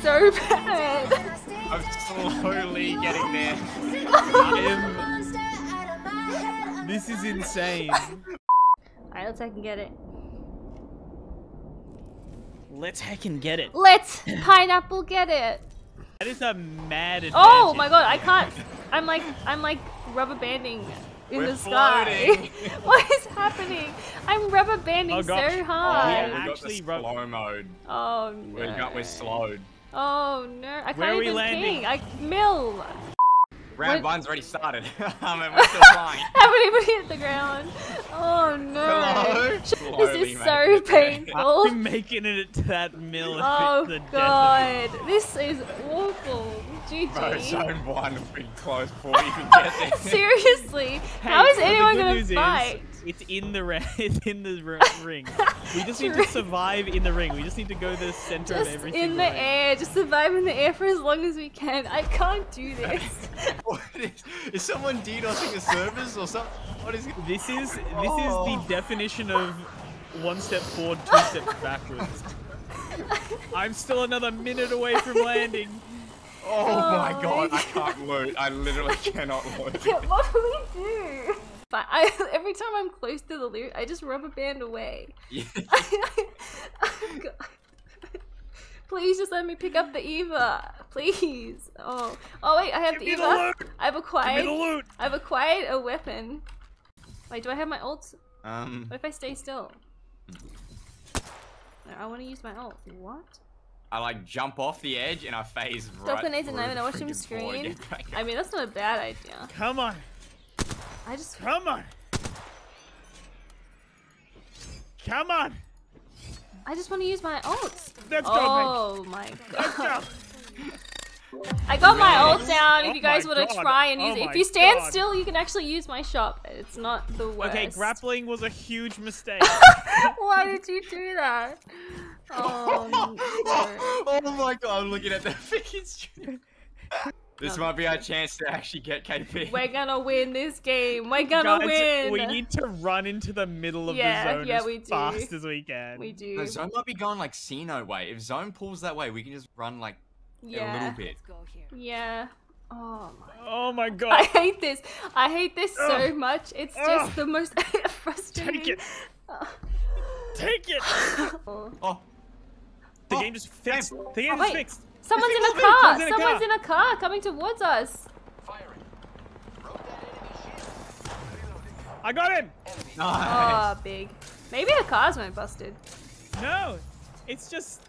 so bad. I'm slowly getting there. This is insane. Alright, let's heck and get it. Let's heckin' get it. Let's pineapple get it. That is a mad advantage. Oh my god, I can't. I'm like rubber banding in We're the sky. floating. What is happening? I'm rubber banding Oh, gosh. so Oh, hard. yeah. we got the Actually, slow mode. Oh no. We're slowed. Oh no. I Where can't are we even landing? ping. Mill. Round What? one's already started. I mean, we're still flying. Haven't even hit the ground. Oh no. Hello? This Slowly is making so it there. painful. I'm making it to that mill. Oh the death god. This is awful. Bro, GG. zone one will be close before we even get there. Seriously. Hey, How is well, anyone the good gonna news fight? It's in the it's in the ring. We just need to survive in the ring. We just need to go to the center of Just every in single the ring. air, just survive in the air for as long as we can. I can't do this. What is someone DDoSing the servers or something? What is it? This is Oh. the definition of one step forward, two steps backwards. I'm still another minute away from landing. Oh my Oh god, my I can't loot. I literally cannot loot. Yeah, what do we do? But every time I'm close to the loot, I just rubber band away. Yeah. Oh, God. Please just let me pick up the Eva. Please. Oh wait, I have Give the me the Eva. loot. I've acquired. Give me the loot. I've acquired a weapon. Wait, do I have my ults? Um, What if I stay still? No, I want to use my ult. What? I like jump off the edge and I phase Stop right the Nathan through Name and I the watch him freaking board scream. and get back I mean, that's not a bad idea. Come on, I just. come on, come on. I just want to use my ults. Let's go, Oh my Let's god. go. I got my ult down if Oh you guys my want to God. try and Oh use it. my If you stand God. still, you can actually use my shop. It's not the worst. Okay, grappling was a huge mistake. Why did you do that? Oh, no. Oh my god, I'm looking at the freaking stream. This might be our chance to actually get KP. We're gonna win this game. We're gonna Guys, win. we need to run into the middle of Yeah, the zone yeah, as we do. fast as we can. We do. No, Zone might be going like Xeno way. If Zone pulls that way, we can just run like a little Yeah. bit. Yeah. Oh my. Oh my I god. hate this. I hate this so Ugh. much. It's Ugh. just the most frustrating. Take it. Take it. Oh. Oh, The Oh, game just fixed. damn. The game Oh, just wait. fixed. Someone's in a Someone's car. in a Someone's car. in a car coming towards us. I got him. nice. Oh, big. Maybe the cars weren't busted. No, it's just.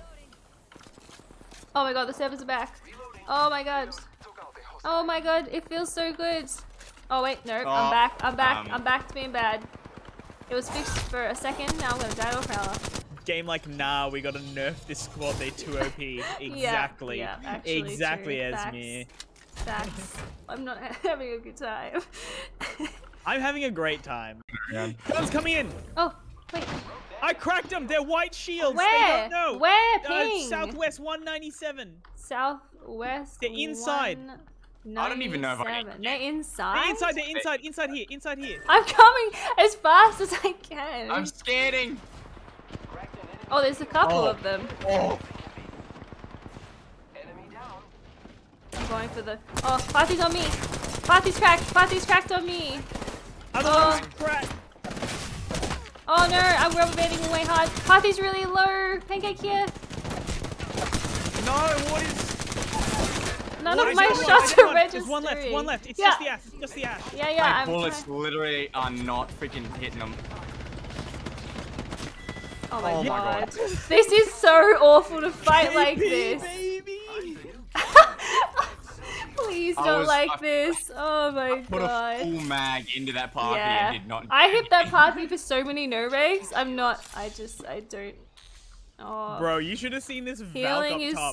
Oh my god, the servers are back. Oh my god. Oh my god, it feels so good. Oh wait, no, Oh, I'm back. I'm back. um, I'm back to being bad. It was fixed for a second. Now I'm gonna die to a prowler. Game like, nah, we gotta nerf this squad. They too OP. Exactly. yeah, actually exactly, true. Esme. Facts. I'm not having a good time. I'm having a great time. Yeah. Guns coming in. Oh, wait. I cracked them. They're white shields. They Where? don't know. Where? Ping. Southwest 197. Southwest. They're inside. I don't even know if I 197. They're inside. They're inside. They're inside. Inside here. Inside here. I'm coming as fast as I can. I'm scanning. Oh, there's a couple Oh. of them. Oh, I'm going for the. Oh, Fathy's on me. Fathy's cracked. Fathy's cracked on me. Other Oh. one's cracked. Oh no, I'm rubber banding away hard. Fathy's really low. Pancake here. No, what is? None what of is my going on? shots I did are one. registering. There's one left. One left. It's Yeah. just the ash. It's just the ash. Yeah, yeah. my I'm bullets trying- literally are not freaking hitting them. Oh my Oh my god. God. This is so awful to fight like this. Baby. Please I don't was- like I- this. Oh my Put a god. full mag into that party Yeah. and did not. I hit that party for so many no regs. I don't. Oh. Bro, you should have seen this Valk Healing up is. top.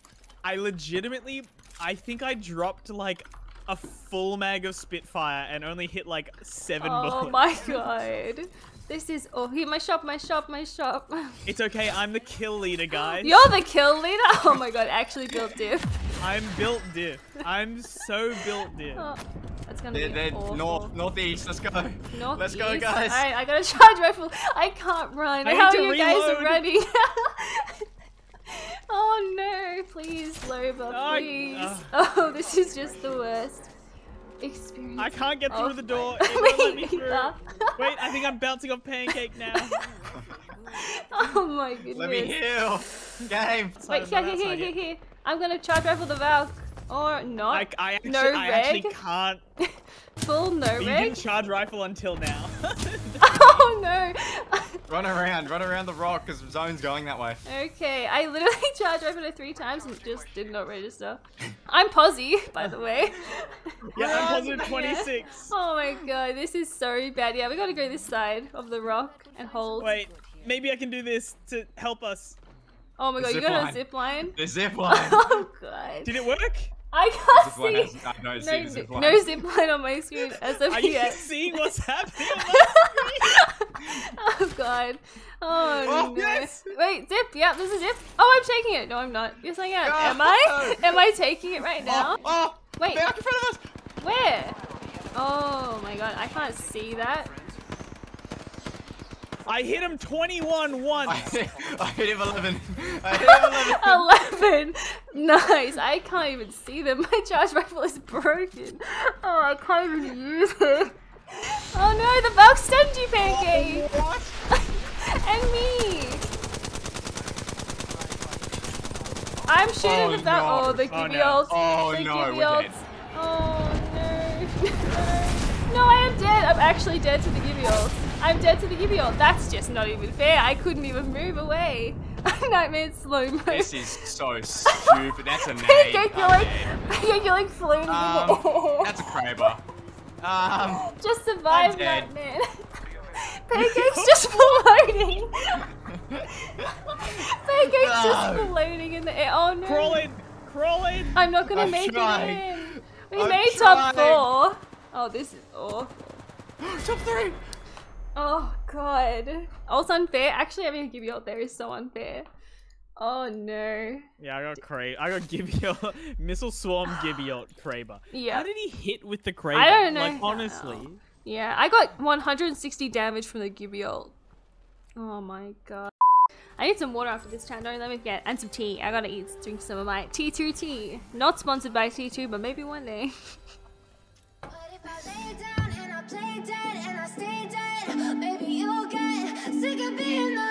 I think I dropped like a full mag of Spitfire and only hit like 7 Oh bullets. my god. This is. Oh, here, my shop, my shop, my shop. It's okay, I'm the kill leader, guys. You're the kill leader? Oh my god, actually built diff. I'm built diff. I'm so built diff. Oh, that's gonna They're be awful. northeast. Let's go. Let's go, Northeast? guys. Alright, I gotta charge rifle. I can't run. I How need are to you guys reload. running? Oh no, please. please, Loba, Oh, please. Oh, this is just the worst experience. I can't get through of the door. my- It won't let me through. neither. Wait, I think I'm bouncing off Pancake now. Oh my goodness. Let me heal. Game. Wait, here. I'm gonna charge rifle the Valk. Or not. I actually, No I actually reg? can't. Full no You reg. didn't charge rifle until now. Oh no. Run around the rock because zone's going that way. Okay, I literally charged rifle it 3 times and it just did not register. I'm Posy, by the way. Yeah, I'm positive Yeah. 26. Oh my god, this is so bad. Yeah, we gotta go this side of the rock and hold. Wait, maybe I can do this to help us. Oh my god, you Zip got line. a zip line? The zip line. Oh god. Did it work? I can't Zip line see. has, I don't see the zip line. No zip line on my screen as of Are you yet. seeing what's happening on my screen? Oh god. Oh, Oh, no. yes. Wait, zip. Yeah, there's a zip. Oh, I'm taking it. No, I'm not. Yes, I am. No. Am I? Am I taking it right now? Oh, Wait. back in front of us. Where? Oh my god, I can't see that. I hit him 21 once. I hit him 11. I hit him 11. 11. Nice. I can't even see them. My charge rifle is broken. Oh, I can't even use it. Oh no, the Valk stunned you, Pancake. What? And me. I'm shooting Oh, the Valk. no. Oh, the Oh, Gibby no. ult. Oh, The no, Gibby we're ult. dead. Oh no. No, I am dead. I'm actually dead to the Gibby ult. I'm dead to the Gibby ult. That's just not even fair. I couldn't even move away. Nightmare slow mo. This is so stupid. That's a nade. Pancake, A you're like floating in the air. That's a Kraber. Just survive, I'm dead. Nightmare. Pancake's just floating. Pancake's just No. floating in the air. Oh no. Crawl in. Crawl in. I'm not gonna I'm make trying. it in. We I'm made top trying. 4. Oh, this is awful. Top 3. Oh god. Also unfair. Actually, having a Gibby ult there is so unfair. Oh no. Yeah, I got Gibeon. Missile Swarm Gibeon Kraber. Yeah. How did he hit with the Kraber? I don't know Like, how. honestly. Yeah, I got 160 damage from the Gibby ult. Oh my god. I need some water after this time, don't let me forget. And some tea. I gotta drink some of my T2 tea. Not sponsored by T2, but maybe one day. But if I lay down and I play dead and I stay dead, maybe you'll get sick of being the